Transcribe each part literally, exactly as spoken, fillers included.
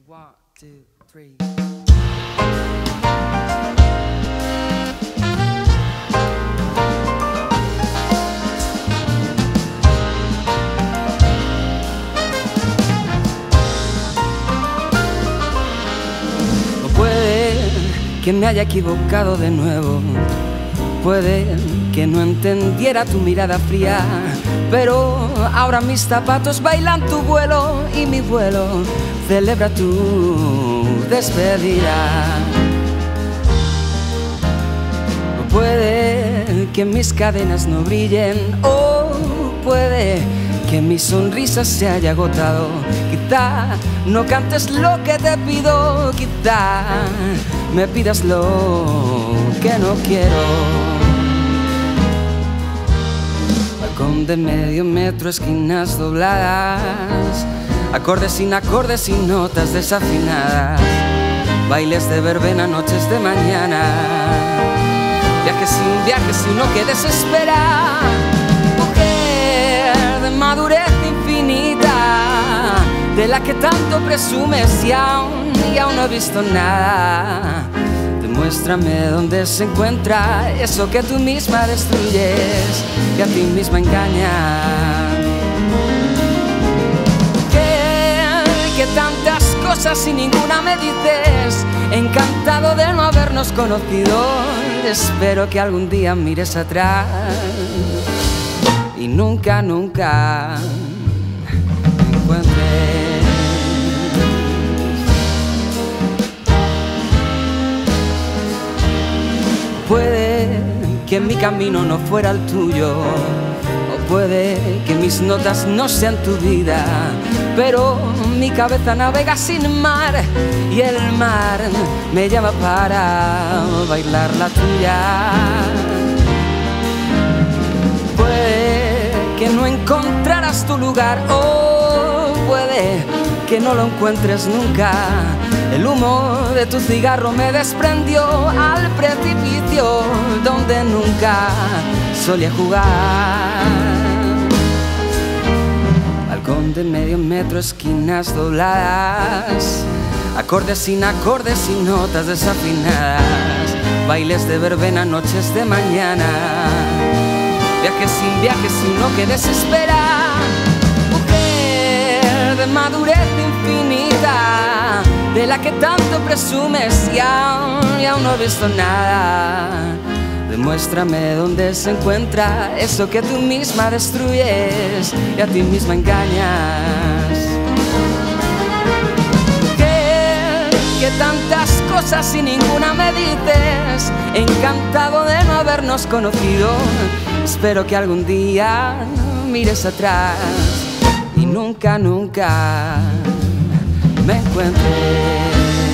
One, two, three. O puede que me haya equivocado de nuevo, puede que no entendiera tu mirada fría, pero ahora mis zapatos bailan tu vuelo y mi vuelo celebra tu despedida. O puede que mis cadenas no brillen, o puede que mi sonrisa se haya agotado. Quizá no cantes lo que te pido, quizá me pidas lo que no quiero. Balcón de medio metro, esquinas dobladas, acordes sin acordes, sin notas desafinadas, bailes de verbena, noches de mañana, viajes sin viajes, sino que desespera. Mujer de madurez infinita, de la que tanto presumes y aún, y aún no he visto nada. Demuéstrame dónde se encuentra eso que tú misma destruyes y a ti misma engañas. Que tantas cosas y ninguna me dices, encantado de no habernos conocido. Espero que algún día mires atrás y nunca, nunca me encuentres. Puede que mi camino no fuera el tuyo, o puede que mis notas no sean tu vida, pero mi cabeza navega sin mar y el mar me llama para bailar la tuya. Puede que no encontrarás tu lugar, o puede que no lo encuentres nunca. El humo de tu cigarro me desprendió al precipicio donde nunca solía jugar. Balcón de medio metro, esquinas dobladas, acordes sin acordes, sin notas desafinadas, bailes de verbena, noches de mañana, viajes sin viajes, sino que desespera. Mujer de madurez infinita, de la que tanto presumes y aún, y aún no he visto nada. Demuéstrame dónde se encuentra eso que tú misma destruyes y a ti misma engañas. Que, que tantas cosas y ninguna me dices, encantado de no habernos conocido. Espero que algún día mires atrás y nunca, nunca me encuentres.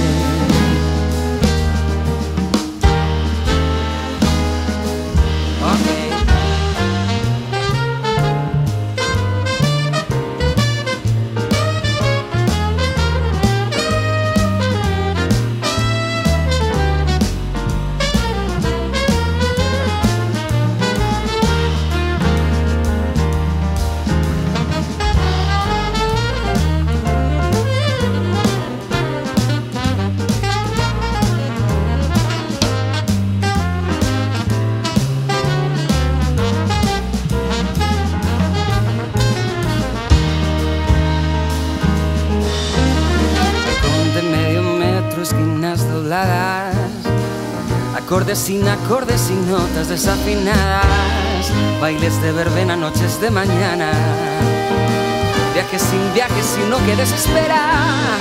Esquinas dobladas, acordes sin acordes, sin notas desafinadas, bailes de verbena, noches de mañana, viajes sin viajes, sino que desespera.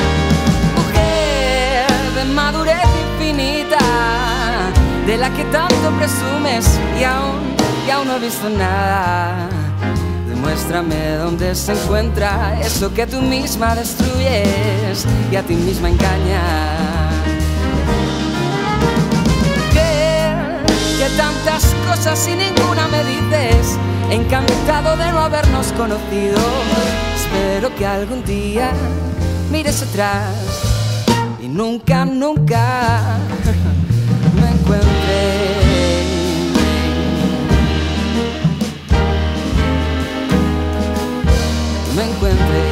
Mujer de madurez infinita, de la que tanto presumes y aún, y aún no he visto nada. Demuéstrame dónde se encuentra eso que tú misma destruyes y a ti misma engañas. Que, que tantas cosas y ninguna me dices, encantado de no habernos conocido. Espero que algún día mires atrás y nunca, nunca me encuentres. Me encuentre.